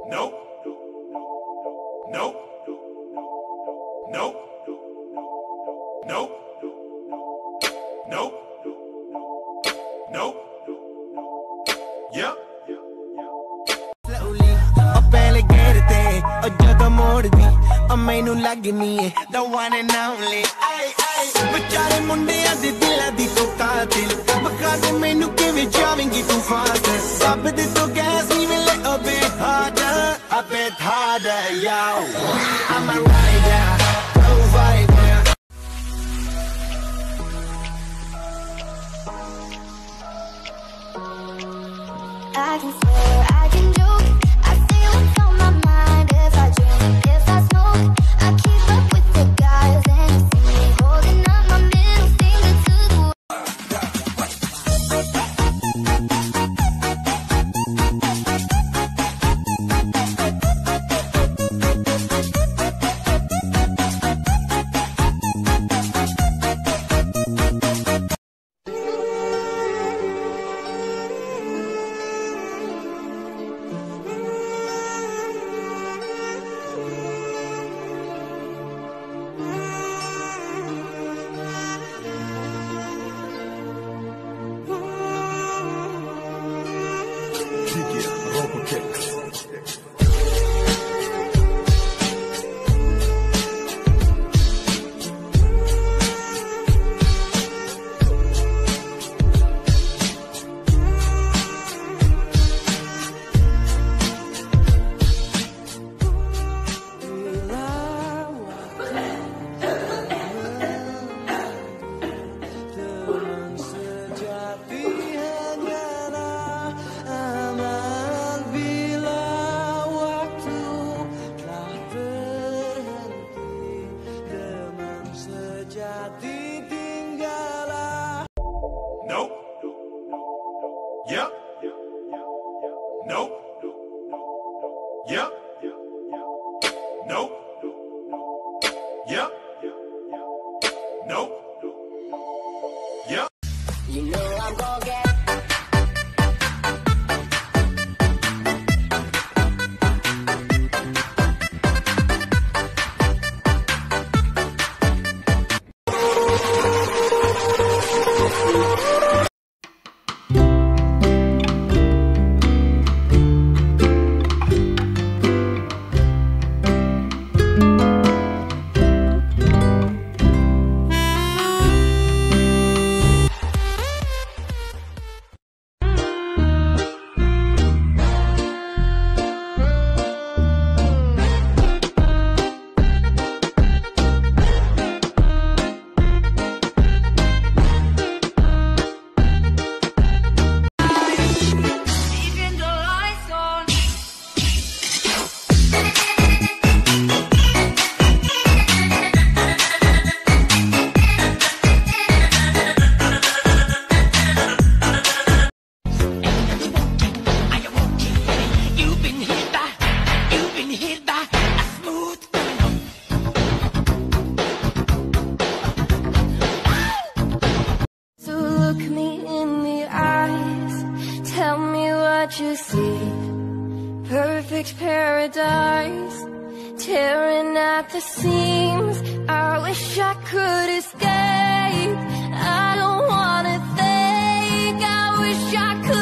Nope. Nope. Nope. Nope. Nope. Nope. Yep. Slowly, ਪਹਿਲੇ ਗੇਰ ਤੇ ਜਦੋਂ ਮੋੜਦੀ ਮੈਨੂੰ ਲੱਗਨੀ ਏ the one and only ਆਏ ਆਏ ਵਿਚਾਰੇ ਮੁੰਡਿਆਂ ਦੇ ਦਿਲਾਂ ਦੀ ਤੂੰ ਕਾਤਿਲ ਬਖਾ ਦੇ ਮੈਨੂੰ ਕਿਵੇਂ ਜਾਵੇਂਗੀ ਤੂੰ ਫਾਸਟ ਸਭ ਦੇ ਤੋਂ ਗੈਸ ਨਹੀਂ ਮਿਲੇ a bit harder yo I'm a rider provider I can swear, I can joke, I say what's on my mind. If I drink, if I smoke, I keep up with the guys, and you see me holding up my middle finger to the world. Nope. Yep. Nope. Yep. Nope. Yep. Nope. Yep. you know I'm gonna get you see perfect paradise tearing at the seams. I wish I could escape. I don't wanna think. I wish I could.